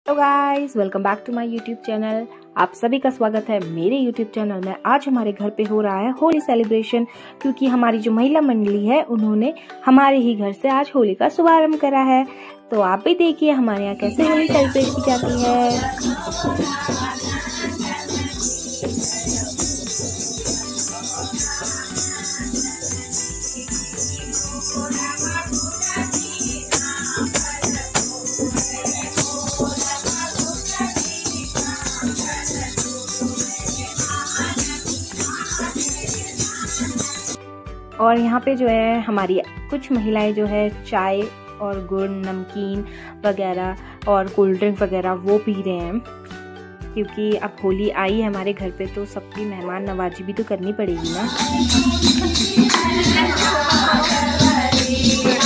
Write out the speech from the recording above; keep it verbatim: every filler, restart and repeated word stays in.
तो guys welcome back to my YouTube channel. आप सभी का स्वागत है मेरे यूट्यूब चैनल में। आज हमारे घर पे हो रहा है होली सेलिब्रेशन, क्योंकि हमारी जो महिला मंडली है उन्होंने हमारे ही घर से आज होली का शुभारंभ करा है। तो आप भी देखिए हमारे यहाँ कैसे होली सेलिब्रेट की जाती है। और यहाँ पे जो है हमारी कुछ महिलाएं जो है चाय और गुड़, नमकीन वगैरह और कोल्ड ड्रिंक वगैरह वो पी रहे हैं, क्योंकि अब होली आई है हमारे घर पे तो सबकी मेहमान नवाजी भी तो करनी पड़ेगी ना।